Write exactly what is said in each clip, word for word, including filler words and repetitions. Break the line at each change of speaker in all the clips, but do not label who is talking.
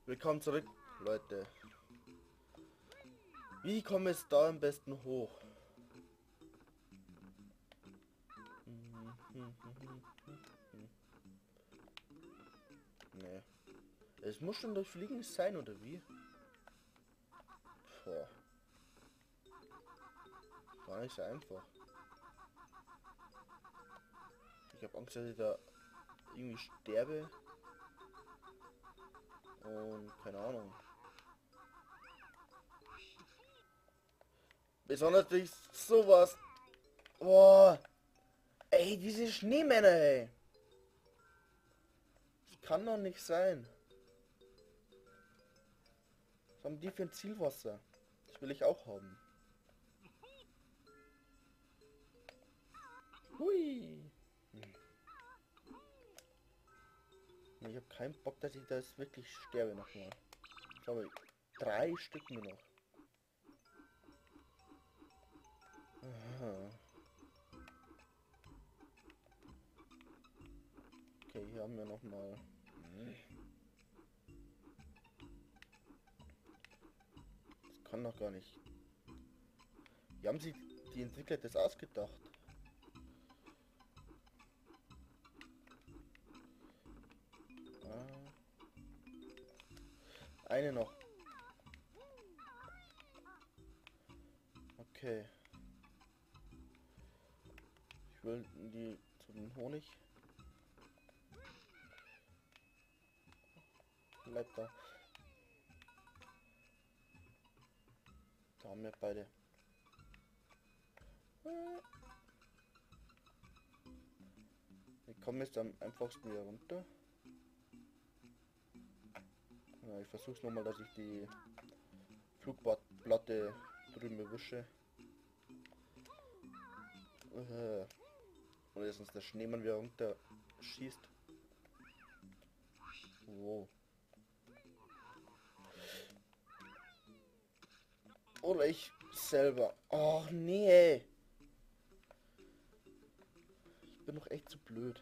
Willkommen zurück, Leute. Wie komme ich da am besten hoch? Nee. Es muss schon durch Fliegen sein, oder wie? Boah. Gar nicht so einfach. Ich habe Angst, dass ich da irgendwie sterbe. Und keine Ahnung. Besonders durch sowas. Boah. Ey, diese Schneemänner, ey. Das kann doch nicht sein. Was haben die für ein Zielwasser? Das will ich auch haben. Hui. Hm. Ich habe keinen Bock, dass ich das wirklich sterbe nochmal. Schau mal, drei Stück nur noch. Aha. Okay, hier haben wir nochmal. Das kann doch gar nicht. Wie haben sich die Entwickler das ausgedacht? Ah. Eine noch. Okay. Ich will die zu den Honig. Bleib da. Da haben wir beide. Ich komme jetzt am einfachsten wieder runter. Ja, ich versuche nochmal, dass ich die Flugplatte drüben erwische. Äh, oder sonst der Schneemann wieder runter schießt. Wow. Oder ich selber. Ach nee. Ich bin doch echt zu blöd.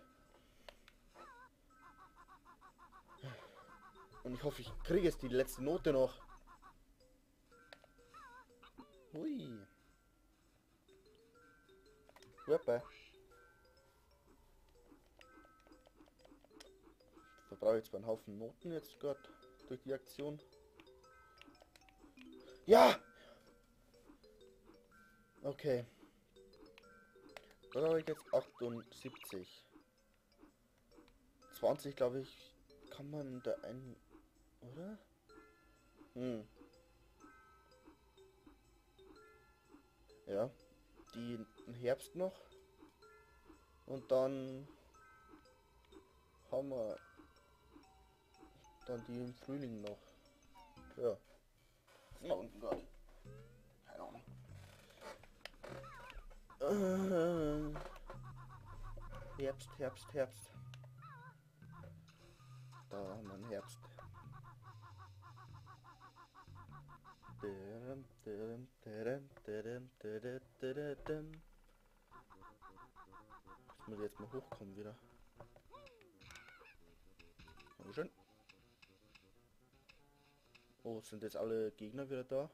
Und ich hoffe, ich kriege jetzt die letzte Note noch. Hui. Hoppe. Ich verbrauche jetzt mal einen Haufen Noten jetzt gerade durch die Aktion. Ja! Okay. Dann habe ich jetzt achtundsiebzig. zwanzig, glaube ich, kann man da ein... Oder? Hm. Ja. Die im Herbst noch. Und dann haben wir dann die im Frühling noch. Ja. Na unten Gott. Keine Ahnung. Äh, Herbst, Herbst, Herbst. Da haben wir einen Herbst. Ich muss jetzt mal hochkommen wieder. Dankeschön. Oh, sind jetzt alle Gegner wieder da?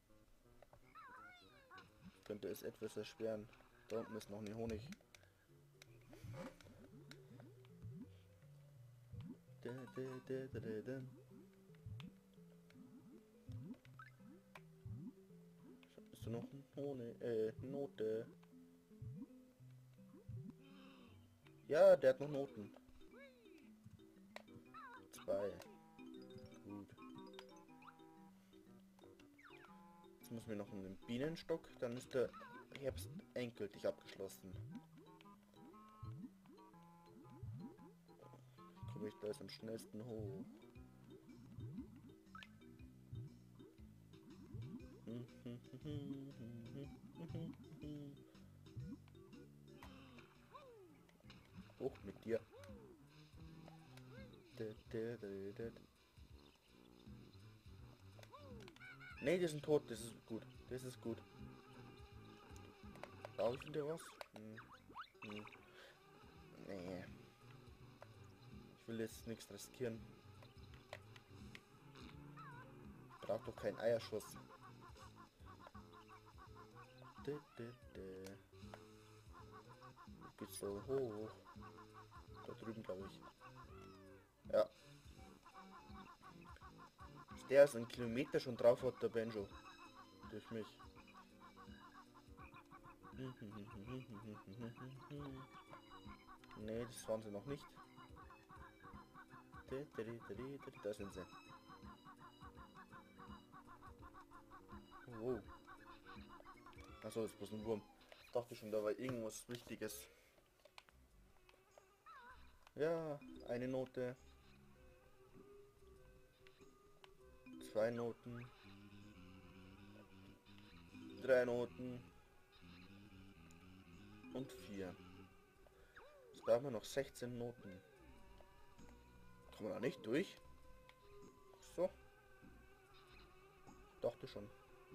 Könnte es etwas erschweren. Da unten ist noch ein Honig. Ist da noch ein Honig? Äh, Note. Ja, der hat noch Noten. Zwei. Gut. Jetzt müssen wir noch einen Bienenstock, dann ist der Herbst endgültig abgeschlossen. Komme ich da jetzt am schnellsten hoch? Hoch mit dir. Ne, die sind tot, das ist gut. Das ist gut. Brauche ich wieder was? Hm. Hm. Nee. Ich will jetzt nichts riskieren. Braucht doch keinen Eierschuss. Geht so hoch. Da drüben, glaube ich. Ja. Der ist einen Kilometer schon drauf hat, der Benjo. Durch mich. Nee, das waren sie noch nicht. Da sind sie. Wow. Achso, das ist bloß ein Wurm. Ich dachte schon, da war irgendwas Wichtiges. Ja, eine Note. Zwei Noten. Drei Noten. Und vier. Jetzt brauchen wir noch sechzehn Noten. Kommen wir da nicht durch? So. Dachte schon.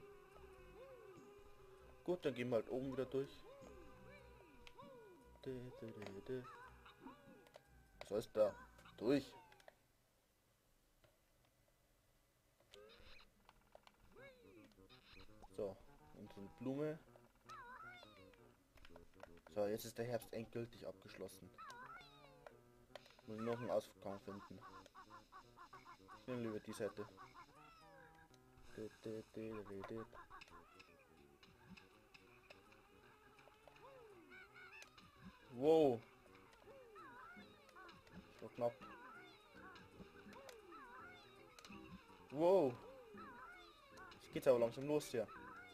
Gut, dann gehen wir halt oben wieder durch. Was heißt da? Durch. So, unsere Blume. So, jetzt ist der Herbst endgültig abgeschlossen. Muss ich noch einen Ausgang finden. Ich nehme lieber die Seite. Wow. So knapp. Wow. Jetzt geht's aber langsam los hier.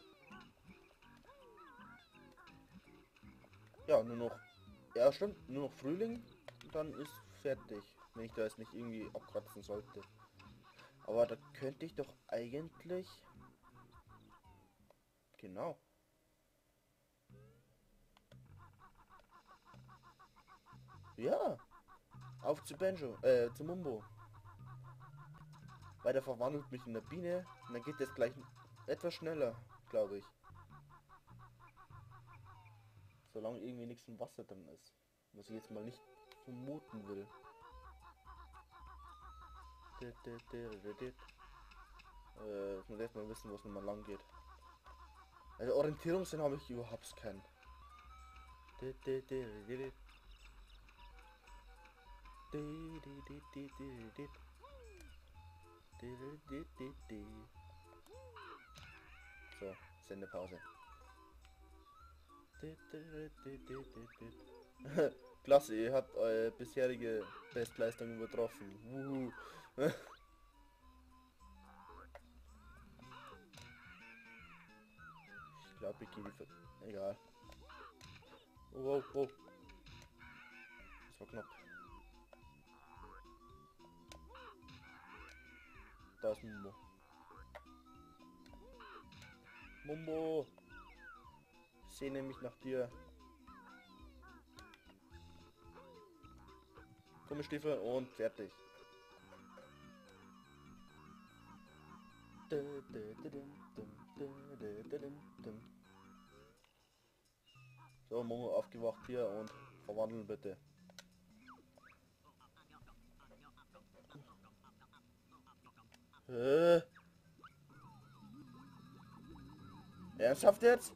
Ja, nur noch. Ja, stimmt. Nur noch Frühling. Dann ist fertig. Wenn ich da jetzt nicht irgendwie abkratzen sollte. Aber da könnte ich doch eigentlich. Genau. Ja. Auf zu Benjo. Äh, zu Mumbo. Weil der verwandelt mich in eine Biene. Und dann geht es gleich etwas schneller, glaube ich. Solange irgendwie nichts im Wasser drin ist. Was ich jetzt mal nicht vermuten will. Äh, ich muss erstmal wissen, wo es nochmal lang geht. Also Orientierungssinn habe ich überhaupt keinen. So, Sendepause. Klasse, ihr habt eure bisherige Bestleistung übertroffen. Wuhu. Ich glaube, ich gehe die Ver Egal. Oh, oh, oh. Das war knapp. Da ist Mumbo. Mumbo! Ich sehne mich nach dir. Gummistiefel und fertig. So, Momo aufgewacht hier und verwandeln bitte. Äh. Ernsthaft jetzt?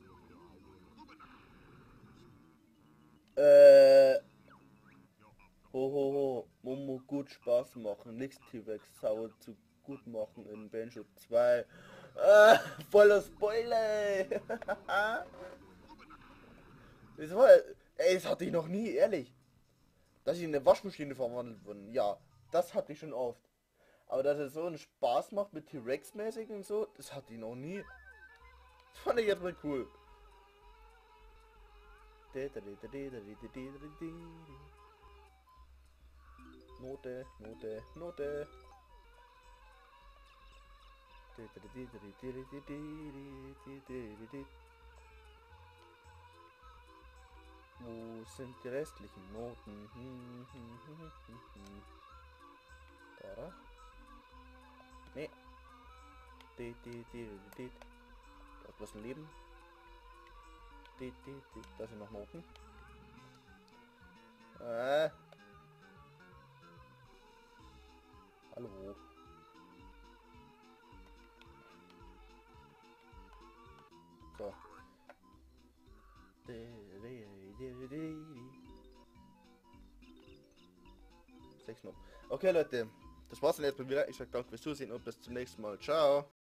Äh. Ho ho ho. Momo gut Spaß machen. Nix T-Rex sauer zu gut machen in Benjo zwei. Äh, voller Spoiler. Das war, ey, das hatte ich noch nie, ehrlich. Dass ich in eine Waschmaschine verwandelt wurde. Ja, das hatte ich schon oft. Aber dass es so einen Spaß macht mit T-Rex mäßig und so, das hatte ich noch nie. Das fand ich jetzt mal cool. Note, Note, Note. Wo sind die restlichen Noten? Da? Nee. Da ist was ein Leben. Da sind noch Noten. Äh. Hallo. So. Sechs Mal. Okay Leute, das war's dann jetzt mal wieder. Ich sag danke fürs Zusehen und bis zum nächsten Mal. Ciao.